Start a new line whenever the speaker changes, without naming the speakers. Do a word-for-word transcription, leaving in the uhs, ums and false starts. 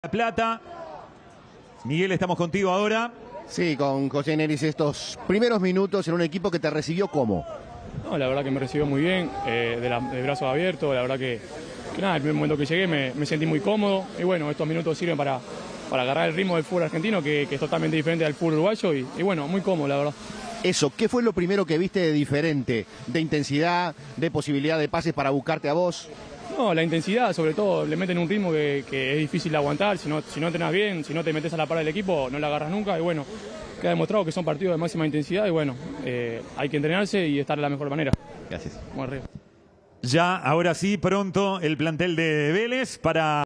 Plata. Miguel, estamos contigo ahora.
Sí, con José Neris, estos primeros minutos en un equipo que te recibió ¿cómo?
No, la verdad que me recibió muy bien, eh, de, la, de brazos abiertos, la verdad que, que nada, el primer momento que llegué me, me sentí muy cómodo y bueno, estos minutos sirven para, para agarrar el ritmo del fútbol argentino que, que es totalmente diferente al fútbol uruguayo y, y bueno, muy cómodo la verdad.
Eso, ¿qué fue lo primero que viste de diferente? ¿De intensidad, de posibilidad de pases para buscarte a vos?
No, la intensidad, sobre todo, le meten un ritmo que, que es difícil de aguantar, si no, si no entrenás bien, si no te metes a la par del equipo, no la agarras nunca y bueno, queda demostrado que son partidos de máxima intensidad y bueno, eh, hay que entrenarse y estar de la mejor manera.
Gracias.
Muy arriba.
Ya, ahora sí, pronto el plantel de Vélez para...